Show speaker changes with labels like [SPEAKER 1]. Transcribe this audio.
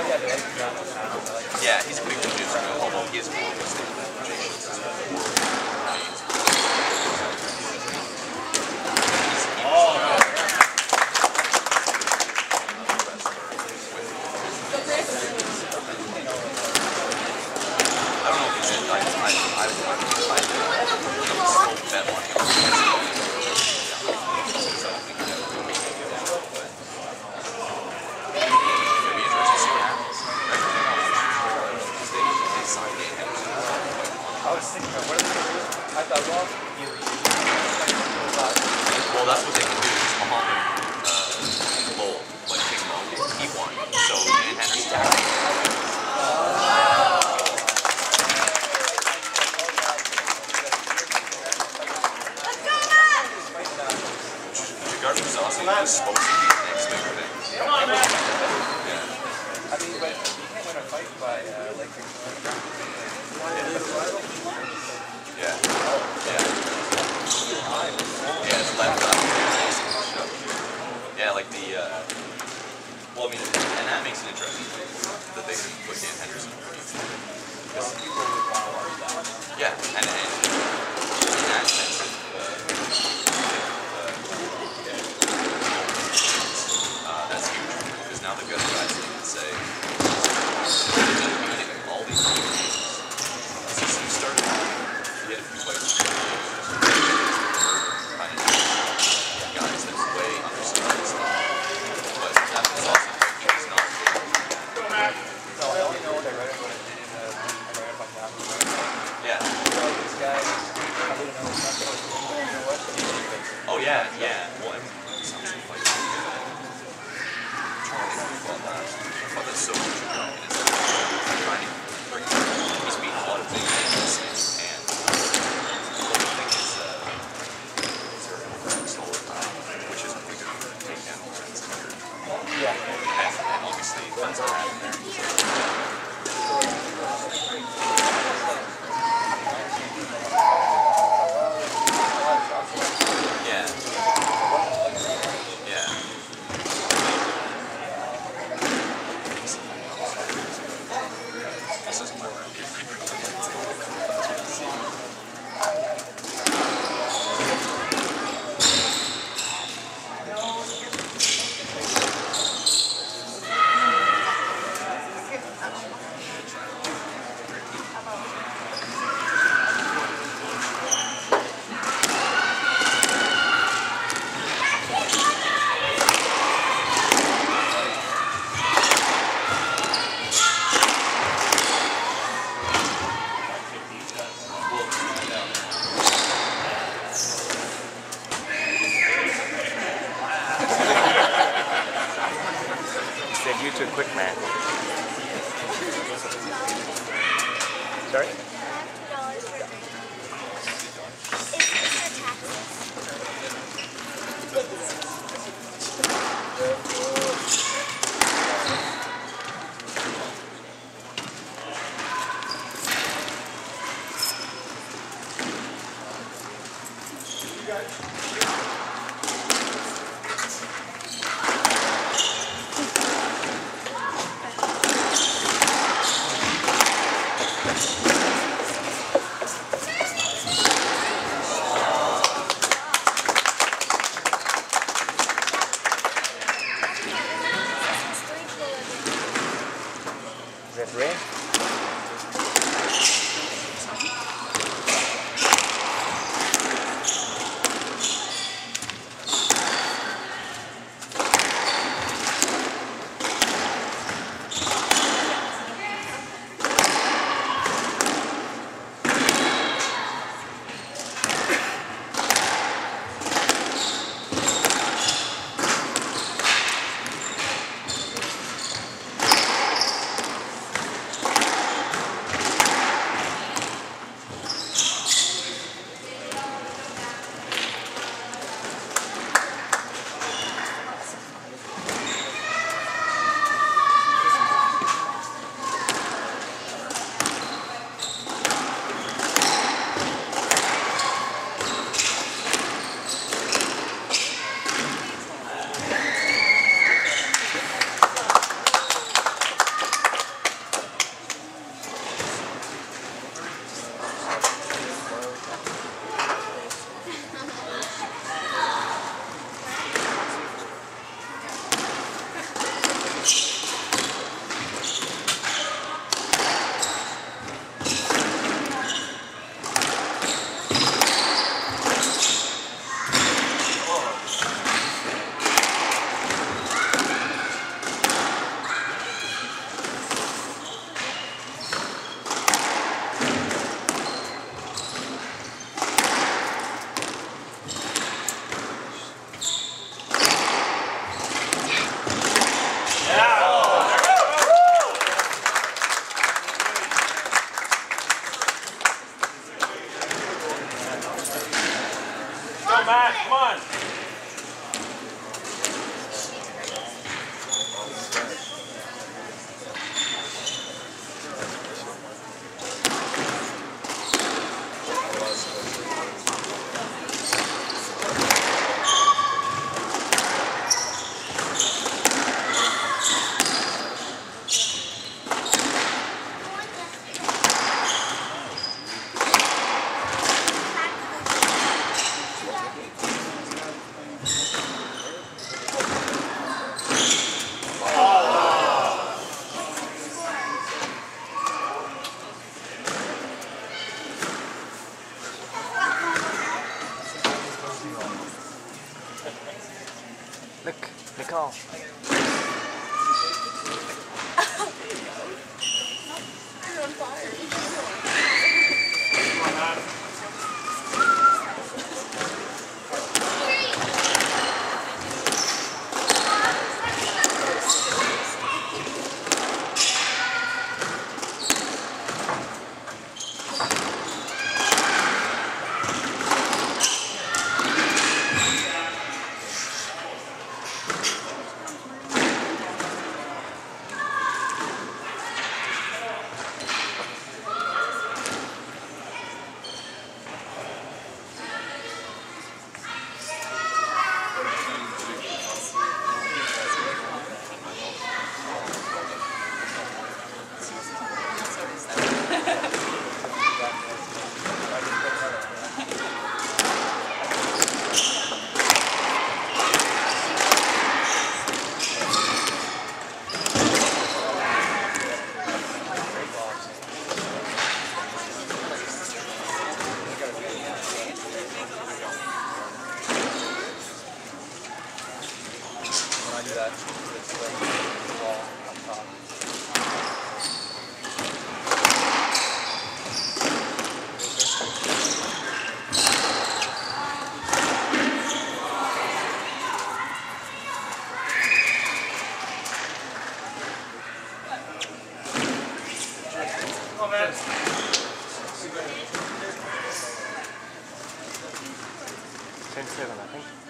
[SPEAKER 1] Yeah, he's a big jujitsu guy, although he is more of a well, that's what they can do. It's Muhammad Lowell, like King Mo, he won. So Dan Henderson. Garden was awesome. He was supposed to be the next big thing.
[SPEAKER 2] Come on, man.
[SPEAKER 1] Yeah.
[SPEAKER 3] I mean, but you can't win a fight by like
[SPEAKER 1] Yeah. Yeah. Yeah, it's left up. Yeah, like the, well, I mean, and that makes it interesting that they could put Dan Henderson over. Yeah, and in that sense, that's huge, because now they've got guys that can say, all these things, since you started, you had a few fights, kind of guys that's way undersized, but that's awesome, he's not big.
[SPEAKER 3] no, I only know what I read about it in
[SPEAKER 1] Yeah.
[SPEAKER 3] So this guy, I didn't know it's not supposed to be, you know what?
[SPEAKER 1] Oh yeah, yeah. Well, something like that. I thought that's so much trying to bring, he's beaten a lot of big names, and the thing is, which is pretty good for takedown defense.
[SPEAKER 3] Yeah.
[SPEAKER 1] And obviously, that's what happened there. Yeah. Yeah. This is my
[SPEAKER 2] You too quick, man. Sorry? Is that rain?
[SPEAKER 4] You're on fire.
[SPEAKER 3] When I do that, it's the wall up top.
[SPEAKER 2] Oh man. 10-7, I think.